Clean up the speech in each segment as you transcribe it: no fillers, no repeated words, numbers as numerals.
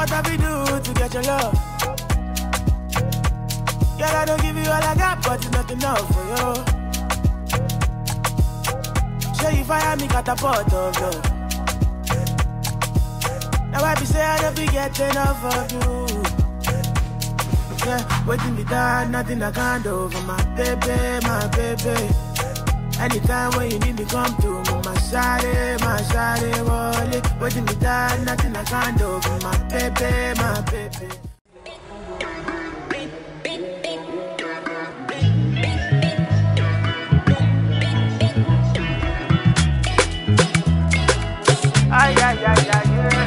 What have you do to get your love? Girl, I don't give you all I got, but it's not enough for you. Show you fire me catapult of love. Now I be say I don't be getting enough of you. Yeah, waiting me down, nothing I can't do for my baby, my baby. Anytime when you need me, come to me, my shawty, wallet. Waiting me down, nothing I can't do for my baby, my baby. Ay, ay, ay, ay,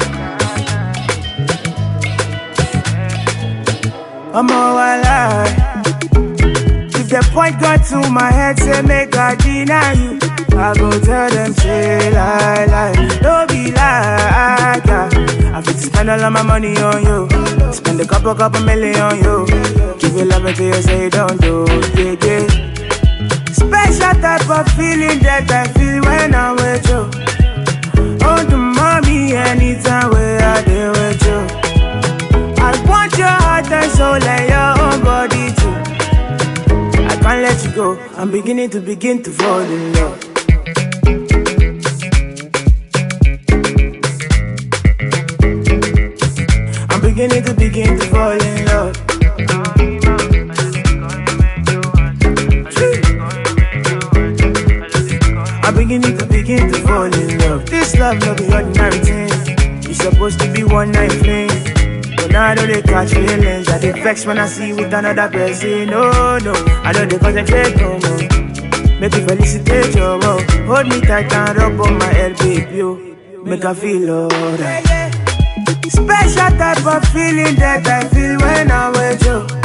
I'm all alive. If the point got to my head, say make I deny you, I go tell them, say lie. Don't be like that. I fit to spend all of my money on you. Spend a couple million on you. Give you love until you say don't do, yeah. Special type of feeling that I feel when I'm with you. Oh, the mommy, anytime where I deal with you. I want your heart and soul and your own body too. I can't let you go. I'm beginning to fall in love. I'm beginning to fall in love. I'm beginning to fall in love. This love no be ordinary thing. It's supposed to be one night fling. But now I know they catch feelings. I get vexed when I see you with another person. No, I know they concentrate no more. Make you felicitate your love. Hold me tight and rub on my head, baby, yo. Make I feel alright. Special type of feeling that I feel when I'm with you.